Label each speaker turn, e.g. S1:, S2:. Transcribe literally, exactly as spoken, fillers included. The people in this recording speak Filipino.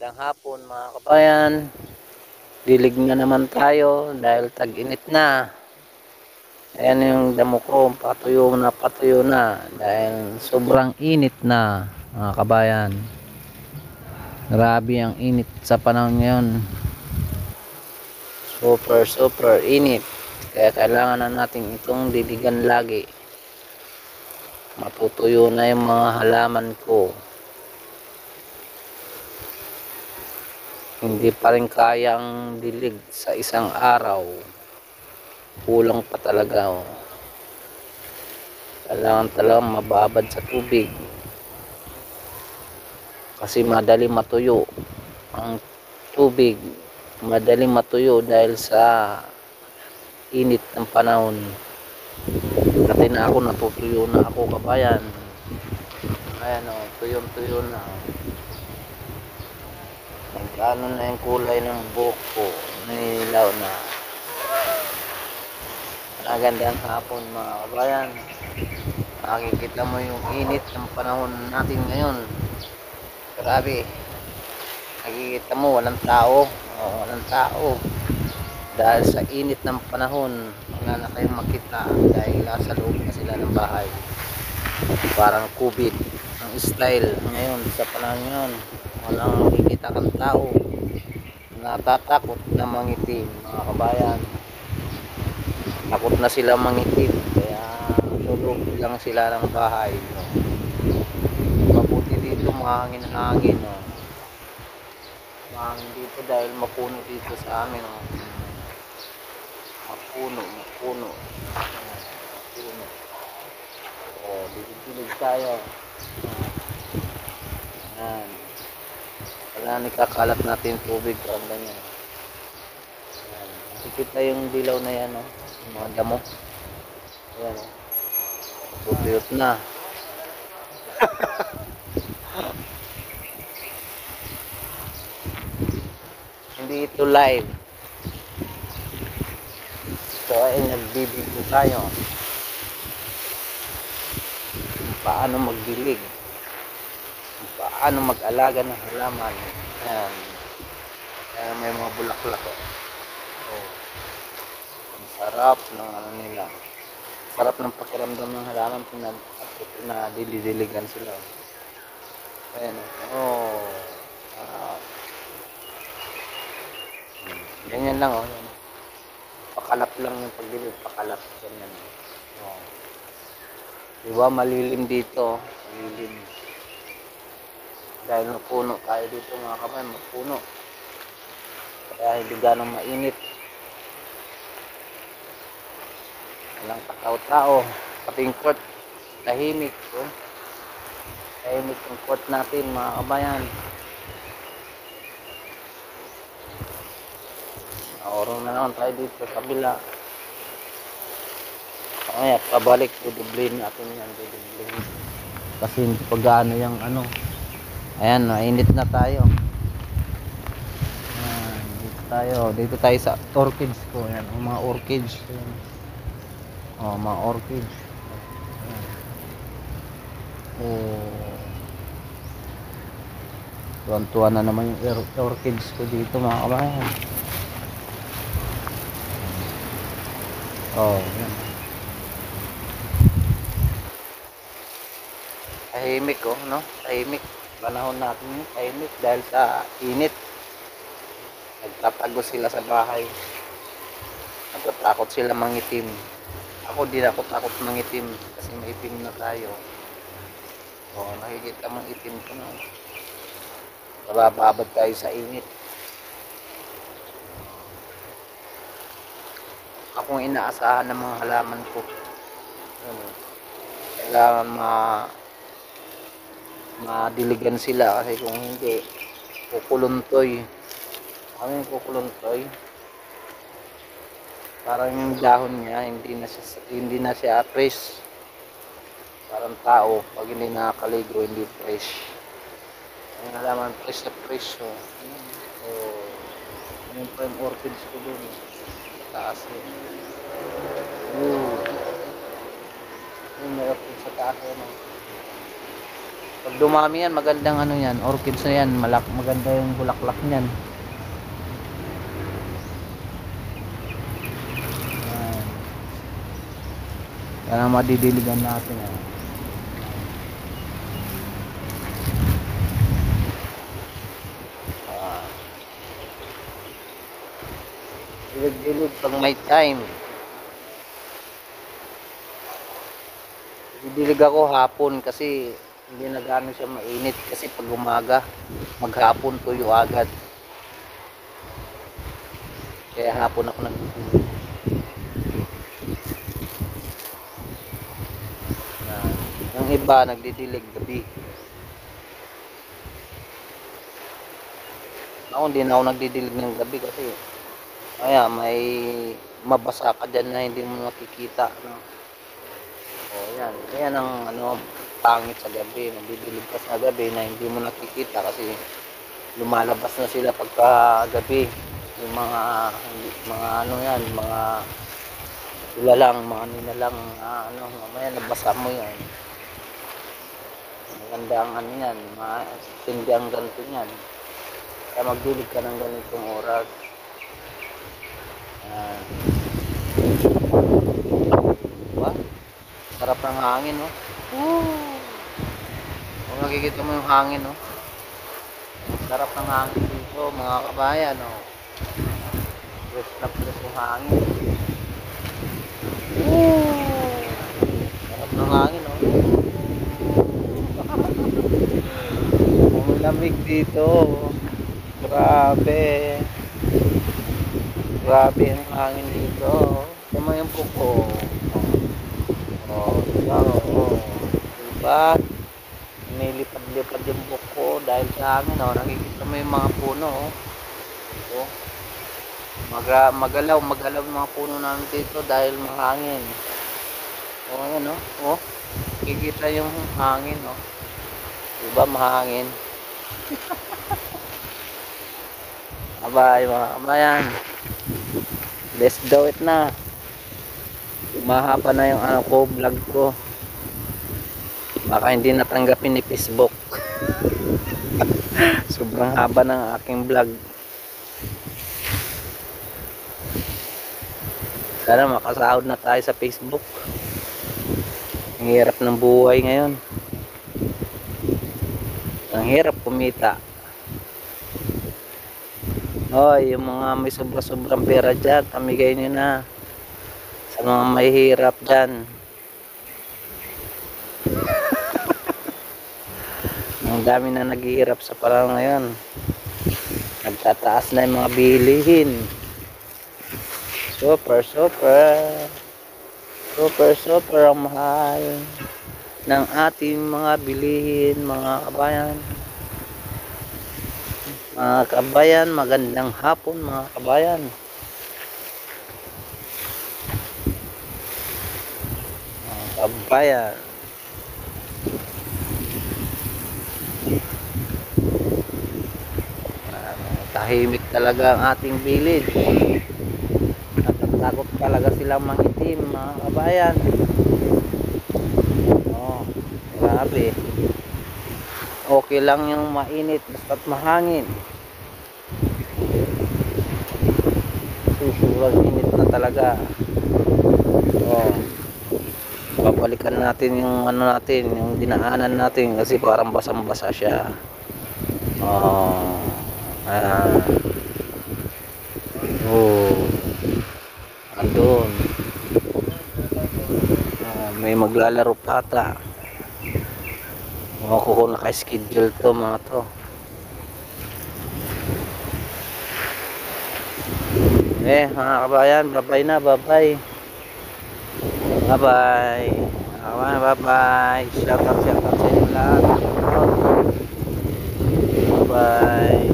S1: Magandang hapon mga kabayan. Dilig na naman tayo dahil tag-init na. Ayan yung damo ko, patuyo na patuyo na dahil sobrang init na mga kabayan. Grabe ang init sa panahon ngayon. Super super init. Kaya kailangan na natin itong diligan lagi. Matutuyo na yung mga halaman ko. Hindi pa rin kayang dilig sa isang araw. Kulang pa talaga. Oh. Kailangan talaga mababad sa tubig. Kasi madali matuyo ang tubig. Madali matuyo dahil sa init ng panahon. Dati na ako natutuyo na ako kabayan. Ayan o, oh, tuyong-tuyo na. Nagkano na yung kulay ng buhok ko. Nilaw na. Magandang hapon mga kabayan. Makikita mo yung init ng panahon natin ngayon. Grabe. Nakikita mo walang tao. Oh, walang tao. Dahil sa init ng panahon, wala na kayong makita dahil nasa loob na sila ng bahay. Parang COVID ang style ngayon sa panahon ngayon. Walang makikita kang tao. Natatakot na mangitim mga kabayan. Takot na sila mangitim kaya tulog lang sila ng bahay. No? Mabuti dito mahangin-hangin. No? Mahangin dito dahil mapuno dito sa amin. No? Mapuno, mapuno. Mapuno. O, dilig-dilig tayo. Ayan. Wala nakakalat natin tubig ang ganyan. Ayan. Nakikita yung dilaw na yan. No? Yung mga damo. Ayan. No? Bubiyot na. Hindi ito live. So ay nagbibigyo tayo kung paano magdilig, kung paano mag-alaga ng halaman. Ayan. Ayan, may mga bulaklak. Oh. Ang sarap ng ano nila. Sarap ng pakiramdam ng halaman kung na, na dilidiligan sila. Ayan. Oh. Sarap. Ganyan lang oh. Pakalap lang yung pagdilig, pakalap ganyan. Oh. Diba malilim dito, malilim. Dahil mapuno tayo dito mga kamay, mapuno. Kaya hindi ganong mainit. Walang takaw-tao, pati yung court, tahimik. Oh. Tahimik yung court natin mga kabayan. Orong na naman tayo dito sa kabila. Kaya pabalik, dudublin natin yan, dudublin. Kasi hindi pa gaano yung ano. Ayan, mainit na tayo. Ayan, dito tayo. Dito tayo sa orchids ko. Ayan, ang mga orchids. Ayan. Oh, mga orchids. Ayan. Oh. Tuwan-tuwa na naman yung orchids ko dito mga kabayan. Oh, yan. Tahimik oh, no? Tahimik. Panahon natin yung tahimik dahil sa init. Nagtatago sila sa bahay. Nagtatakot sila mangitim. Ako din ako takot mangitim kasi maitim na tayo. Oh, nakikita mong itim ko na. Nabababad tayo sa init. Akong inaasahan ng mga halaman ko. Kailangan ma madiligan sila kasi kung hindi kukuluntoy. Ano yung kukuluntoy? Parang yung dahon niya hindi na siya hindi na siya fresh. Parang tao pag hindi nakakaligo hindi fresh. Ang halaman fresh na fresh. So, oh, yung prime orchids ko dun. Taas yun. Ooh. Yung may orchid sa taas yun. Pag dumami yan, magandang ano yan, orchids na yan, malak maganda yung bulaklak niyan. Ayan. Kaya madidiligan natin yan. Ah. Dilig-dilig pag may time. Didilig ako hapon kasi hindi na gano'n siya mainit kasi pag umaga maghapon tuyo agad, kaya hapon ako nagdidilig. Ah, yung iba nagdidilig gabi. Ako hindi na ako nagdidilig ng gabi kasi kaya may mabasa ka dyan na hindi mo nakikita, no? O yan, yan ang ano, pangit sa gabi. Nagdidilig ka sa gabi na hindi mo nakikita kasi lumalabas na sila pagka gabi. Yung mga mga ano yan, mga sila lang, mga nina lang, ah, ano, mamaya nabasa mo yan. Maganda ang ano yan, matindi ang ganito yan. Kaya magdilig ka ng ganitong oras. Yan. Diba? Sarap ng hangin, no? Woo! Kung nakikita mo yung hangin, no? Sarap ng hangin dito, mga kabayan, no? Fresh na fresh yung hangin. Woo! Sarap ng hangin, no? Ang lamig dito. Grabe. Grabe ang hangin dito. Tignan mo yung buko. Oh, diba? Oh. Diba? Nilipad-lipad yung buko dahil sa hangin. Oh. Nakikita mo yung mga puno. Oh. Oh. Maga magalaw, magalaw yung mga puno namin dito dahil mahangin. Oh, yan oh. Oh. Nakikita yung hangin. Oh. Diba mahangin? Abay mga kabayan, let's do it na. Mahaba na yung ano ko, vlog ko. Baka hindi natanggapin ni Facebook. Sobrang haba ng aking vlog. Sana makasahod na tayo sa Facebook. Ang hirap ng buhay ngayon. Ang hirap kumita. Hoy, yung mga may sobra-sobrang pera dyan, pamigay nyo na sa mga may hirap dyan. Ang dami na naghihirap sa parang ngayon. Nagtataas na yung mga bilihin. Super, super. Super, super ang mahal ng ating mga bilihin, mga kabayan. Mga kabayan, magandang hapon mga kabayan. Mga kabayan. Uh, tahimik talaga ang ating village. Natatakot talaga silang mangitim mga kabayan. Oh, grabe. Okay lang yung mainit basta't mahangin. Susurang init na talaga. Oh. Babalikan natin yung ano natin, yung dinaanan natin kasi parang basang-basa siya. Oh. Ayan. Oh. Andun. Oh, may maglalaro pata. Ako kung naka-schedule to mga to. Eh mga kabayan, bye-bye na, bye-bye. Bye-bye. Bye-bye. Shout out, shout out sa inyo lahat. Bye-bye.